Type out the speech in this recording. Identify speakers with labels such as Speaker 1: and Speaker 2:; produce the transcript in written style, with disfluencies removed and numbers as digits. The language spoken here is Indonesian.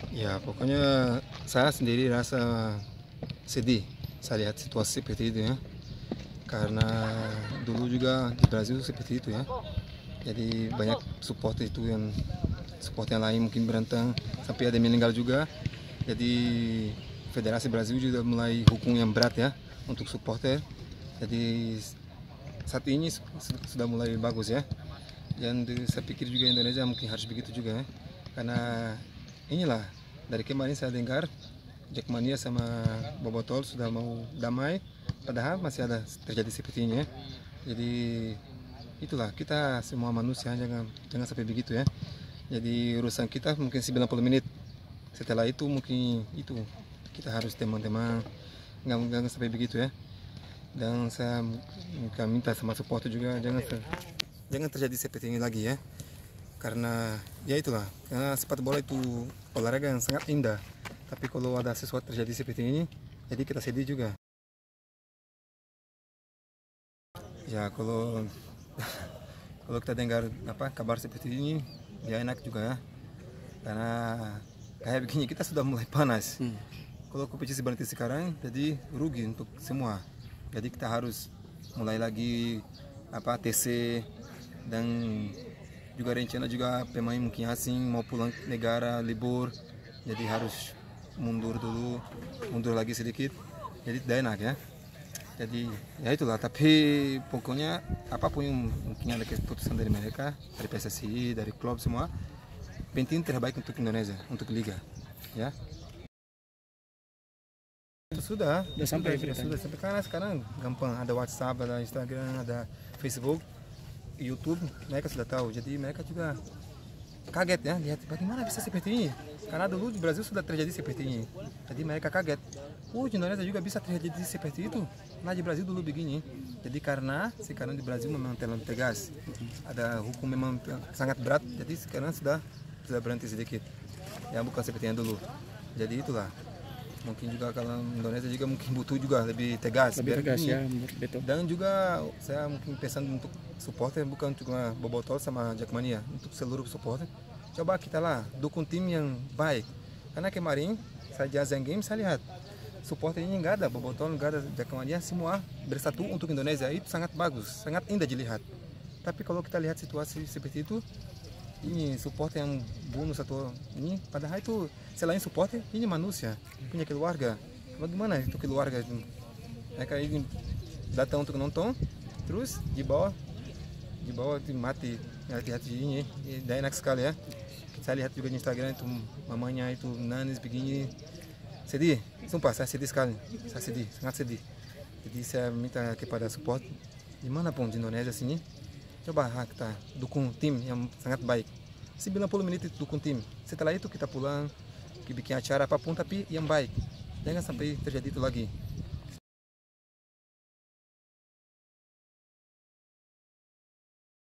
Speaker 1: Ya, pokoknya saya sendiri rasa sedih saya lihat situasi seperti itu ya. Karena dulu juga di Brazil seperti itu ya. Jadi banyak support yang lain mungkin berantem sampai ada yang meninggal juga. Jadi Federasi Brazil juga mulai hukum yang berat ya untuk supporter. Jadi saat ini sudah mulai bagus ya. Dan saya pikir juga Indonesia mungkin harus begitu juga ya. Karena inilah dari kemarin saya dengar Jackmania sama Bobotol sudah mau damai, padahal masih ada terjadi seperti ini ya. Jadi itulah kita semua manusia jangan jangan sampai begitu ya. Jadi urusan kita mungkin 90 menit. Setelah itu mungkin itu kita harus teman-teman nggak sampai begitu ya. Dan saya minta sama supporter juga jangan terjadi seperti ini lagi ya. Karena ya itulah, karena sepak bola itu olahraga yang sangat indah. Tapi kalau ada sesuatu terjadi seperti ini, jadi kita sedih juga. Ya kalau kalau kita dengar kabar seperti ini, ya enak juga ya. Karena kayak begini kita sudah mulai panas. Kalau kompetisi berhenti sekarang, jadi rugi untuk semua. Jadi kita harus mulai lagi TC dan juga rencana juga pemain mungkin asing mau pulang ke negara libur, jadi harus mundur dulu, mundur lagi sedikit, jadi tidak enak ya. Jadi ya itulah, tapi pokoknya apapun yang mungkin ada keputusan dari mereka, dari PSSI, dari klub semua, penting terbaik untuk Indonesia, untuk Liga ya. Sudah sampai karena sekarang gampang, ada WhatsApp, ada Instagram, ada Facebook, YouTube, mereka sudah tahu. Jadi mereka juga kaget ya, lihat bagaimana bisa seperti ini. Karena dulu di Brazil sudah terjadi seperti ini. Jadi mereka kaget. Di Indonesia juga bisa terjadi seperti itu. Nah di Brazil dulu begini. Jadi karena sekarang di Brazil memang terlalu tegas. Ada hukum memang sangat berat. Jadi sekarang sudah berhenti sedikit. Ya bukan seperti yang dulu. Jadi itulah. Mungkin juga kalau Indonesia juga mungkin butuh juga lebih tegas,
Speaker 2: ya, betul.
Speaker 1: Dan juga saya mungkin pesan untuk supporter, bukan cuma Bobotol sama Jackmania, untuk seluruh supporter, coba kita lah dukung tim yang baik. Karena kemarin saya Asian Games saya lihat supporter ini nggak ada Bobotol, nggak ada Jackmania, semua bersatu untuk Indonesia. Itu sangat bagus, sangat indah dilihat. Tapi kalau kita lihat situasi seperti itu, ini supporter yang bunuh satu ini, padahal itu selain supporter ini manusia punya keluarga. Bagaimana itu keluarga itu? Mereka ini datang untuk nonton, terus di bawah itu mati. Hati-hati ini tidak enak sekali ya. Saya lihat juga di Instagram itu mamanya itu nangis begini, sedih. Sumpah saya sedih sekali, saya sedih, sangat sedih. Jadi saya minta kepada support dimanapun di Indonesia sini, coba kita dukung tim yang sangat baik. 90 menit itu dukung tim. Setelah itu kita pulang, bikin acara apapun tapi yang baik. Jangan sampai terjadi itu lagi.